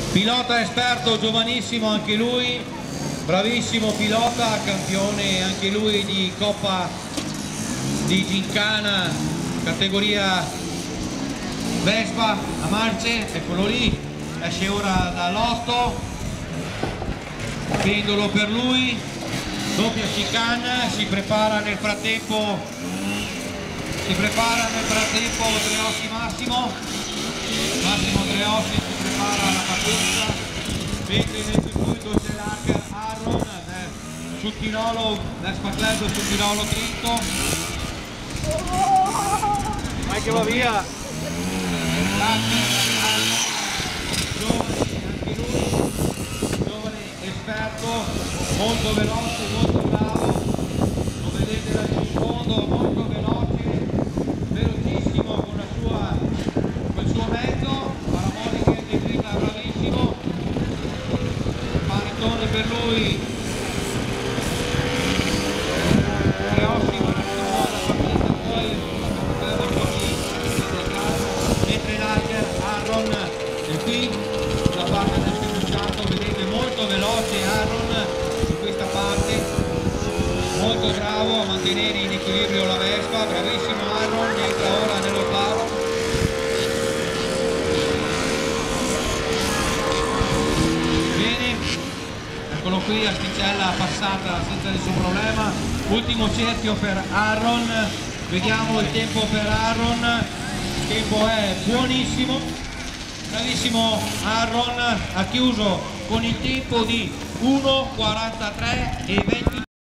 Pilota esperto, giovanissimo anche lui, bravissimo pilota, campione anche lui di Coppa di Gincana, categoria Vespa a marce, eccolo lì, esce ora dall'otto, pendolo per lui, doppia chicane, si prepara nel frattempo Andreossi Massimo Andreossi si prepara alla partenza, mentre nel circuito c'è l'Archer Aaron sul Tirolo, Vespa Club sul Tirolo Trento. Vai che va via! Giovane esperto, molto veloce, molto bravo, lo vedete laggiù in fondo, molto veloce, velocissimo col suo mezzo, paramoliche di dritta, bravissimo, panettone per lui, Andreossi, mentre l'Archer Aaron è qui sulla parte del fiduciato, vedete molto veloce Aaron su questa parte, molto bravo a mantenere in equilibrio la Vespa, bravissimo Aaron, entra ora nello slalom. Bene, eccolo qui, asticella passata senza nessun problema, ultimo cerchio per Aaron, vediamo il tempo per Aaron. Il tempo è buonissimo, bravissimo Aaron, ha chiuso con il tempo di 1:43 e 20